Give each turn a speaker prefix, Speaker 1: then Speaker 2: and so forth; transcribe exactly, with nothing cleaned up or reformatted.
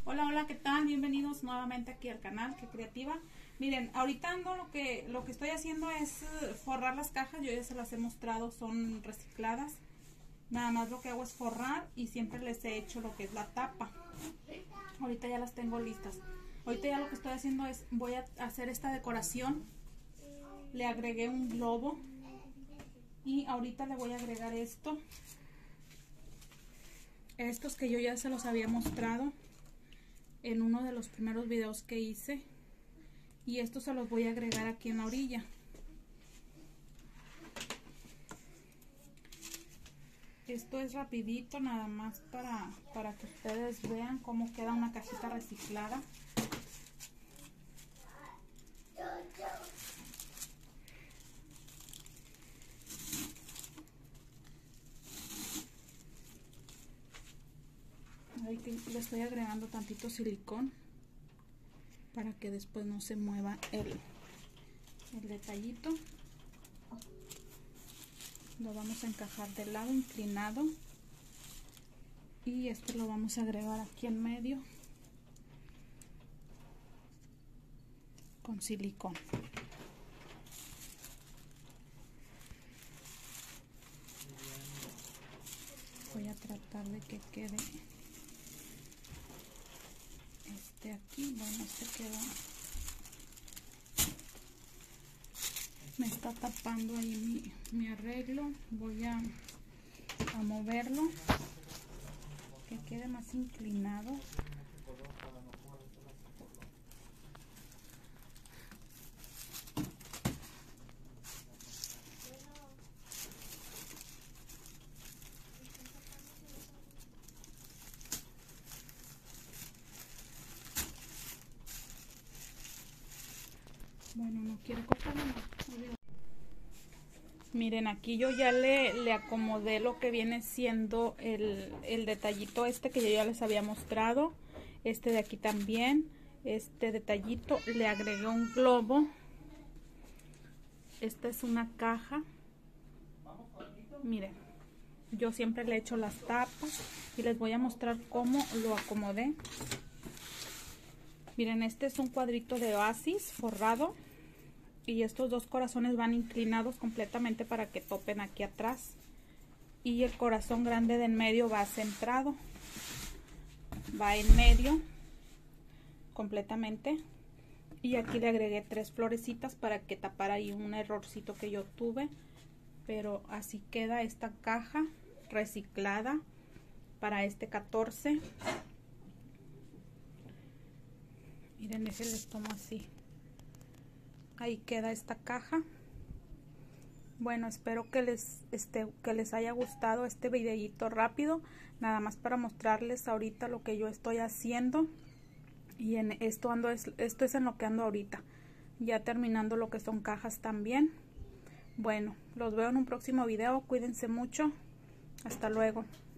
Speaker 1: Hola, hola, ¿qué tal? Bienvenidos nuevamente aquí al canal Qué Creativa. Miren, ahorita ando lo que lo que estoy haciendo es forrar las cajas. Yo ya se las he mostrado, son recicladas. Nada más lo que hago es forrar y siempre les he hecho lo que es la tapa. Ahorita ya las tengo listas. Ahorita ya lo que estoy haciendo es, voy a hacer esta decoración. Le agregué un globo y ahorita le voy a agregar esto. Estos que yo ya se los había mostrado en uno de los primeros videos que hice, y estos se los voy a agregar aquí en la orilla. Esto es rapidito, nada más para, para que ustedes vean cómo queda una cajita reciclada. Ahí que le estoy agregando tantito silicón para que después no se mueva el, el detallito. Lo vamos a encajar del lado inclinado y esto lo vamos a agregar aquí en medio con silicón. Voy a tratar de que quede este aquí. Bueno, este queda, me está tapando ahí mi, mi arreglo. Voy a, a moverlo que quede más inclinado. Bueno, no quiero cortarlo, no. Miren, aquí yo ya le, le acomodé lo que viene siendo el, el detallito este que yo ya les había mostrado. Este de aquí también, este detallito, le agregué un globo. Esta es una caja. Miren, yo siempre le echo las tapas y les voy a mostrar cómo lo acomodé. Miren, este es un cuadrito de oasis forrado. Y estos dos corazones van inclinados completamente para que topen aquí atrás. Y el corazón grande de en medio va centrado. Va en medio completamente. Y aquí le agregué tres florecitas para que tapara ahí un errorcito que yo tuve. Pero así queda esta caja reciclada para este catorce. Miren, déjenles tomo así. Ahí queda esta caja. Bueno, espero que les, este, que les haya gustado este videito rápido. Nada más para mostrarles ahorita lo que yo estoy haciendo. Y en esto ando, esto es en lo que ando ahorita. Ya terminando lo que son cajas también. Bueno, los veo en un próximo video. Cuídense mucho. Hasta luego.